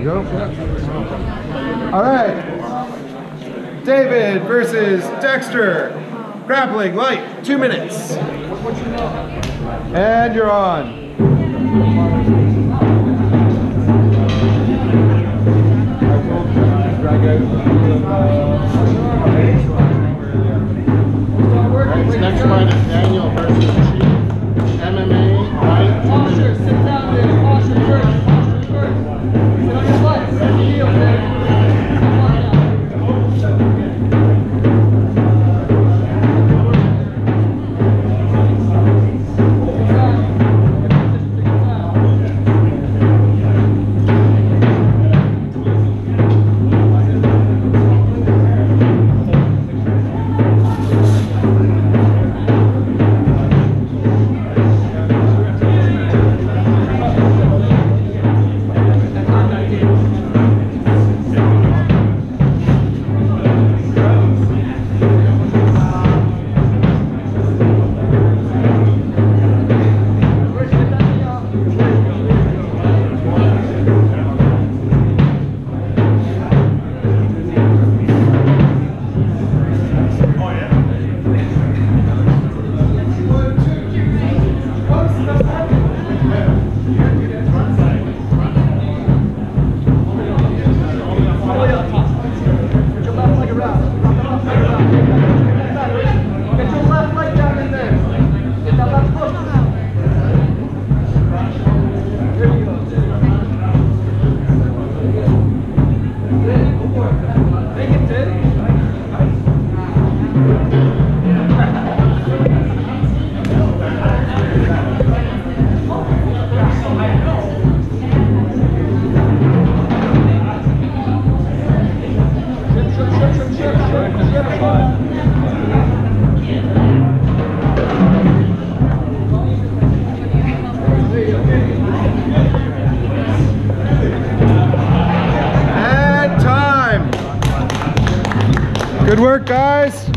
You go. All right. David versus Dexter. Grappling light, 2 minutes. And you're on. Next fight is Daniel versus Chief. MMA, right? Posture, sit down there. Posture first. Posture first. Sit on your butt. Sit on your heels, man. Come on now. Good work, guys.